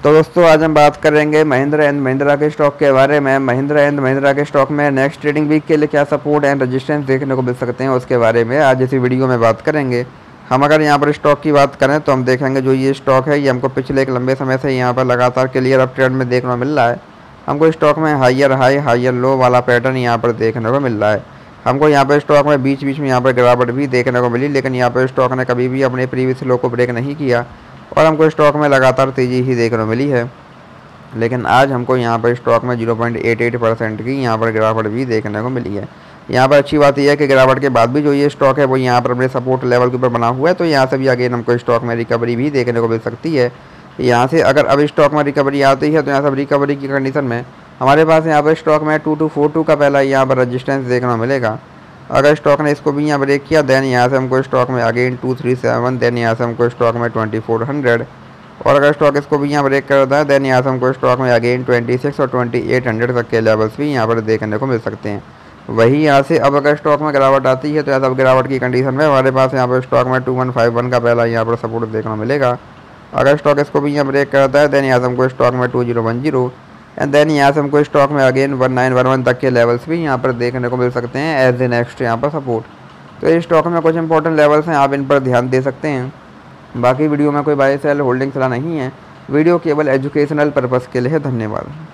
तो दोस्तों आज हम बात करेंगे महिंद्रा एंड महिंद्रा के स्टॉक के बारे में। महिंद्रा एंड महिंद्रा के स्टॉक में नेक्स्ट ट्रेडिंग वीक के लिए क्या सपोर्ट एंड रेजिस्टेंस देखने को मिल सकते हैं उसके बारे में आज इसी वीडियो में बात करेंगे। हम अगर यहाँ पर स्टॉक की बात करें तो हम देखेंगे जो ये स्टॉक है ये हमको पिछले एक लंबे समय से यहाँ पर लगातार क्लियर अप ट्रेंड में देखने को मिल रहा है। हमको स्टॉक में हायर हाई हायर लो वाला पैटर्न यहाँ पर देखने को मिल रहा है। हमको यहाँ पर स्टॉक में बीच बीच में यहाँ पर गिरावट भी देखने को मिली, लेकिन यहाँ पर स्टॉक ने कभी भी अपने प्रीवियस लो को ब्रेक नहीं किया और हमको स्टॉक में लगातार तेज़ी ही देखने को मिली है। लेकिन आज हमको यहाँ पर स्टॉक में 0.88% की यहाँ पर गिरावट भी देखने को मिली है। यहाँ पर अच्छी बात यह है कि गिरावट के बाद भी जो ये स्टॉक है वो यहाँ पर अपने सपोर्ट लेवल के ऊपर बना हुआ है, तो यहाँ से भी अगेन हमको स्टॉक में रिकवरी भी देखने को मिल सकती है। यहाँ से अगर अब स्टॉक में रिकवरी आती है तो यहाँ से रिकवरी की कंडीशन में हमारे पास यहाँ पर स्टॉक में 2242 का पहला यहाँ पर रजिस्टेंस देखने को मिलेगा। अगर स्टॉक ने इसको भी यहाँ ब्रेक किया देन यहाँ से हमको स्टॉक में अगेन 237, देन यहाँ से हमको स्टॉक में 2400 और अगर स्टॉक इसको भी यहाँ ब्रेक करता है देन यहाँ से हमको स्टॉक में अगेन 26 और 2800 तक के लेवल्स भी यहाँ पर देखने को मिल सकते हैं। वही यहाँ से अब अगर स्टॉक में गिरावट आती है तो यहाँ सब गिरावट की कंडीशन में हमारे पास यहाँ पर स्टॉक में 2151 का पहला यहाँ पर सपोर्ट देखने को मिलेगा। अगर स्टॉक इसको भी यहाँ ब्रेक करता है देन यहाँ से हमको स्टॉक में 2010 एंड देन यहाँ से हमको स्टॉक में अगेन 1911 तक के लेवल्स भी यहाँ पर देखने को मिल सकते हैं एज ए नेक्स्ट यहाँ पर सपोर्ट। तो इस स्टॉक में कुछ इंपॉर्टेंट लेवल्स हैं, आप इन पर ध्यान दे सकते हैं। बाकी वीडियो में कोई बाय सेल होल्डिंग सलाह नहीं है, वीडियो केवल एजुकेशनल पर्पज़ के लिए है। धन्यवाद।